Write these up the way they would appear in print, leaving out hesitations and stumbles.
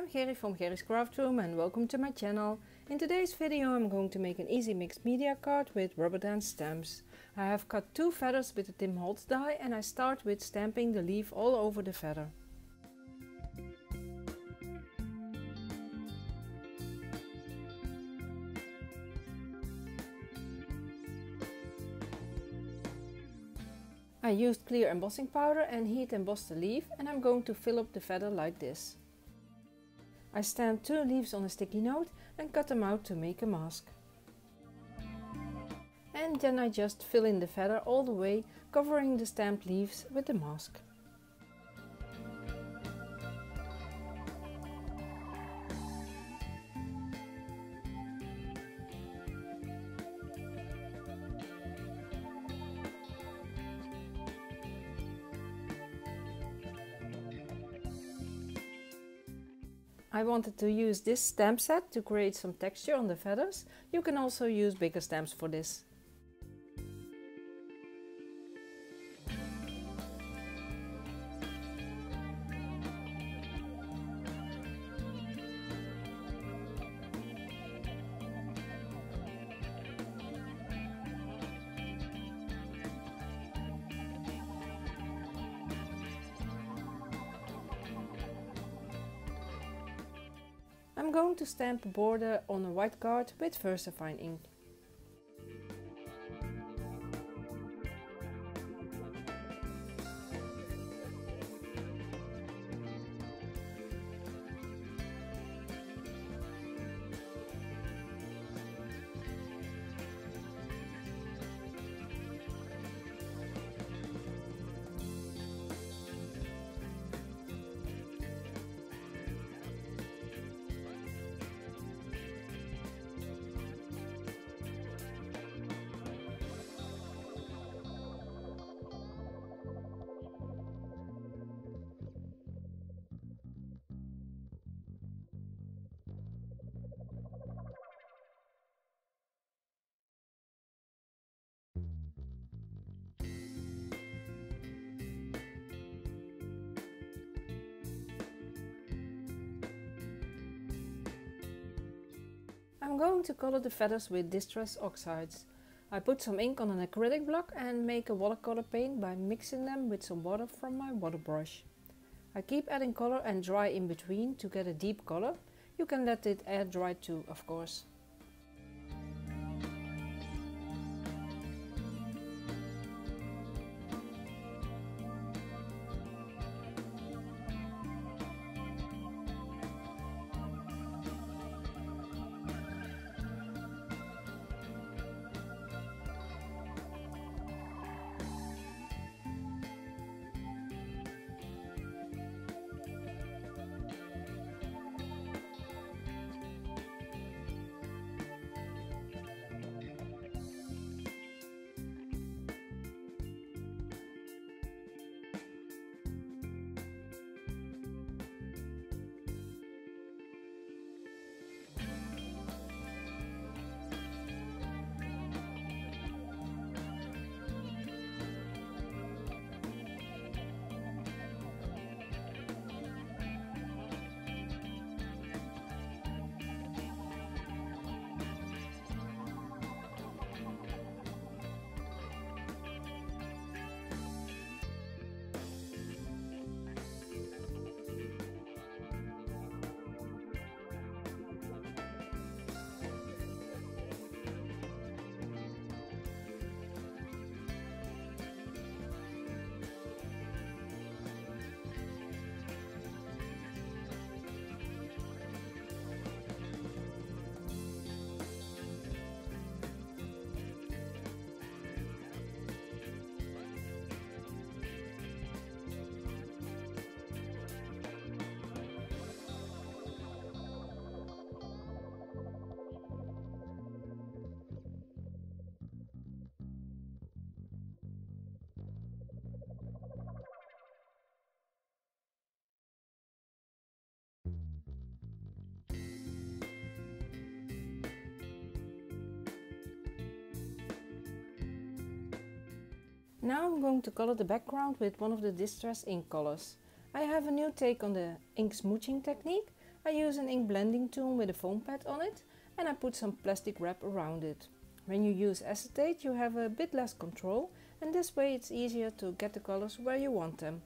I'm Gerry from Gerry's Craft Room and welcome to my channel. In today's video I'm going to make an easy mixed media card with rubber dance stamps. I have cut 2 feathers with the Tim Holtz die and I start with stamping the leaf all over the feather. I used clear embossing powder and heat embossed the leaf and I'm going to fill up the feather like this. I stamped 2 leaves on a sticky note and cut them out to make a mask. And then I just fill in the feather all the way, covering the stamped leaves with the mask. I wanted to use this stamp set to create some texture on the feathers. You can also use bigger stamps for this. I'm going to stamp a border on a white card with VersaFine ink. I'm going to color the feathers with Distress Oxides. I put some ink on an acrylic block and make a watercolor paint by mixing them with some water from my water brush. I keep adding color and dry in between to get a deep color. You can let it air dry too, of course. Now I'm going to color the background with one of the Distress ink colors. I have a new take on the ink smooching technique. I use an ink blending tool with a foam pad on it, and I put some plastic wrap around it. When you use acetate you have a bit less control, and this way it's easier to get the colors where you want them.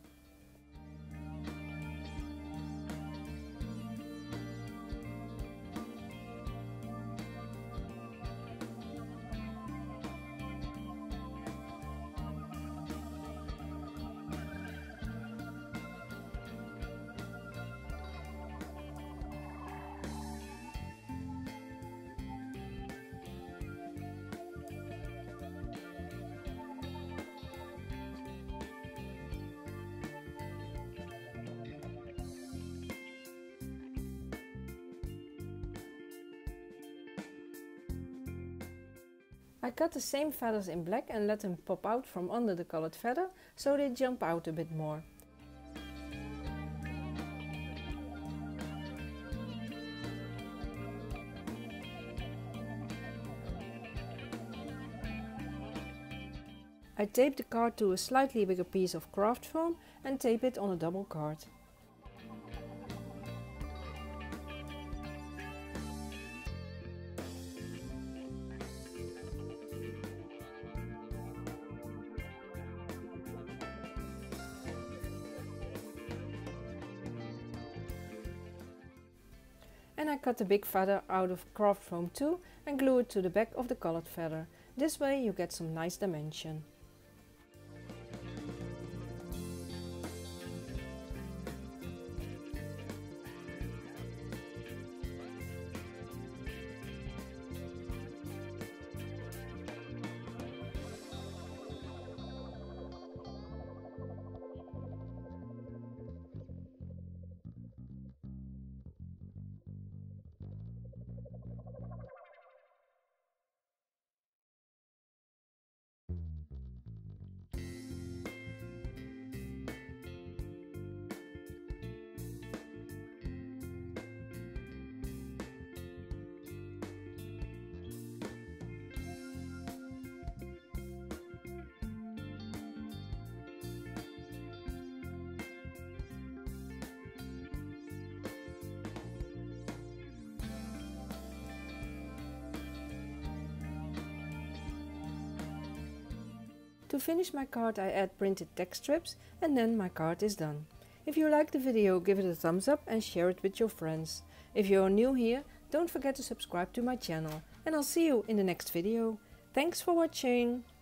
I cut the same feathers in black and let them pop out from under the colored feather, so they jump out a bit more. I tape the card to a slightly bigger piece of craft foam and tape it on a double card. And I cut the big feather out of craft foam too and glue it to the back of the colored feather. This way you get some nice dimension. To finish my card I add printed text strips and then my card is done. If you like the video, give it a thumbs up and share it with your friends. If you are new here, don't forget to subscribe to my channel, and I'll see you in the next video. Thanks for watching!